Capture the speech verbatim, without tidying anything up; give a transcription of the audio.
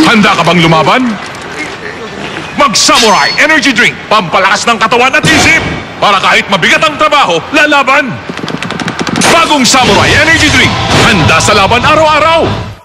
Handa ka bang lumaban? Mag-Samurai Energy Drink, pampalakas ng katawan at isip. Para kahit mabigat ang trabaho, lalaban. Bagong Samurai Energy Drink, handa sa laban araw-araw.